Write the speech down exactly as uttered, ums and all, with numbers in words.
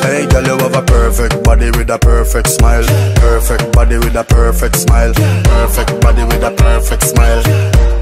Hey girl, you have a perfect body with a perfect smile. Perfect body with a perfect smile. Perfect body with a perfect smile.